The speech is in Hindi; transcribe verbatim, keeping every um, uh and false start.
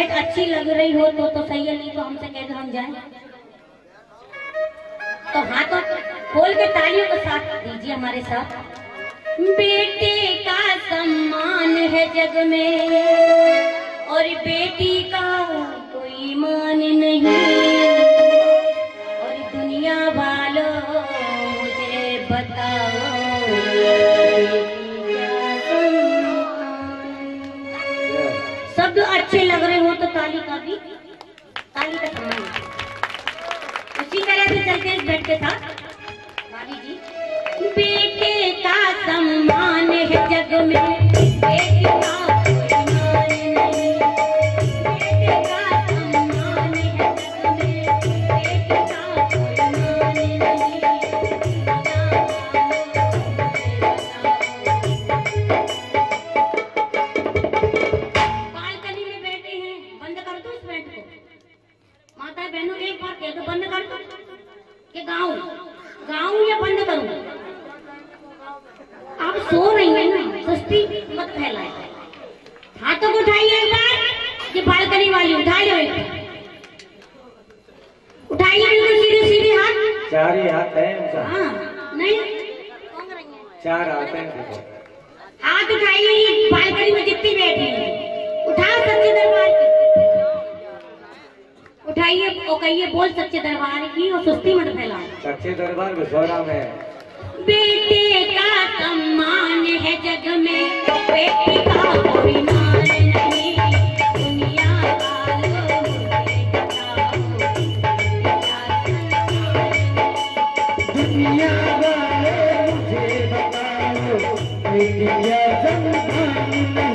भेंट अच्छी लग रही हो तो तो सही है, नहीं तो हमसे कह दो हम जाएं। तो हाथों खोल के तालियों का साथ दीजिए हमारे साथ। बेटे का सम्मान है जग में और बेटी का कोई मान नहीं, और दुनिया वालों मुझे बताओ शब्द अच्छे लग रहे हो तो ताली का भी ताली का सम्मान। उसी तरह से चलते इस भेंट के साथ भाभी जी। बेटे का सम्मान है जग में, बेटी का कोई मान नहीं, बेटे का सम्मान है जग में, बेटी का कोई मान नहीं। बालकनी में बैठे हैं, बंद कर दो इस भेंट को। माता बहनों एक बार कह दो बंद कर दो, कि गाँव गाँव या बंद करूं? आप सो रही हैं ना, सुस्ती मत फैलाए। हाथों को उठाइए एक बार, ये बालकनी वाली उठा लो, उठाइए बिल्कुल सीधे सीधे हाथ। चार ही हाथ है उनका। हाँ नहीं चार हाथ है। हाथ उठाइए, ये बालकनी में जितनी बैठी है उठाओ सच्चे दरबार की, उठाइए और कहिए बोल सच्चे दरबार की, और सुस्ती मत फैलाओ। सच्चे दरबार बिछोरा में। बेटे का सम्मान है जग में, बेटी का कोई मान नहीं, दुनिया वालों मुझे बताओ दुनिया वालों मुझे बताओ, बेटियां सम्मान